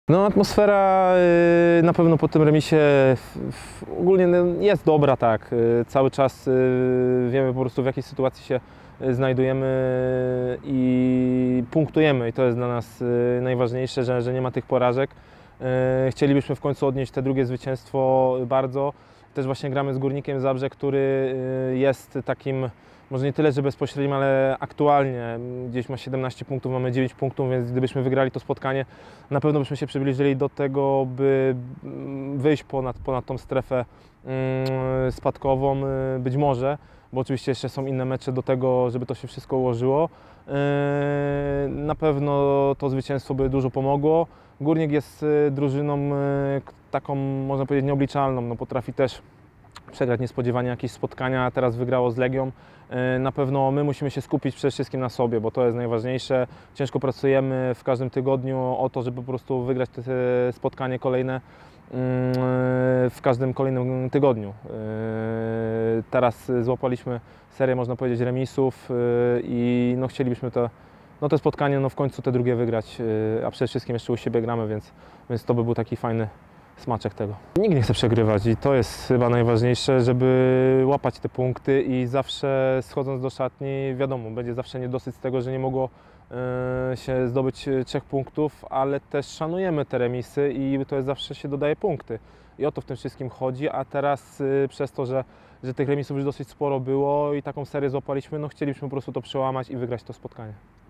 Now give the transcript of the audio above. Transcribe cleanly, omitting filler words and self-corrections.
No, atmosfera na pewno po tym remisie ogólnie jest dobra, tak. Cały czas wiemy po prostu, w jakiej sytuacji się znajdujemy i punktujemy, i to jest dla nas najważniejsze, że nie ma tych porażek. Chcielibyśmy w końcu odnieść te drugie zwycięstwo bardzo. Też właśnie gramy z Górnikiem Zabrze, który jest takim, może nie tyle, że bezpośrednim, ale aktualnie gdzieś ma 17 punktów, mamy 9 punktów, więc gdybyśmy wygrali to spotkanie, na pewno byśmy się przybliżyli do tego, by wyjść ponad tą strefę spadkową, być może, bo oczywiście jeszcze są inne mecze do tego, żeby to się wszystko ułożyło. Na pewno to zwycięstwo by dużo pomogło. Górnik jest drużyną taką, można powiedzieć, nieobliczalną, no, potrafi też przegrać niespodziewanie jakieś spotkania, a teraz wygrało z Legią. Na pewno my musimy się skupić przede wszystkim na sobie, bo to jest najważniejsze. Ciężko pracujemy w każdym tygodniu o to, żeby po prostu wygrać te spotkanie kolejne w każdym kolejnym tygodniu. Teraz złapaliśmy serię, można powiedzieć, remisów i no, chcielibyśmy te spotkanie w końcu te drugie wygrać, a przede wszystkim jeszcze u siebie gramy, więc to by był taki fajny smaczek tego. Nikt nie chce przegrywać i to jest chyba najważniejsze, żeby łapać te punkty i zawsze schodząc do szatni, wiadomo, będzie zawsze niedosyt z tego, że nie mogło się zdobyć 3 punktów, ale też szanujemy te remisy i to jest zawsze się dodaje punkty. I o to w tym wszystkim chodzi, a teraz przez to, że tych remisów już dosyć sporo było i taką serię złapaliśmy, no chcielibyśmy po prostu to przełamać i wygrać to spotkanie.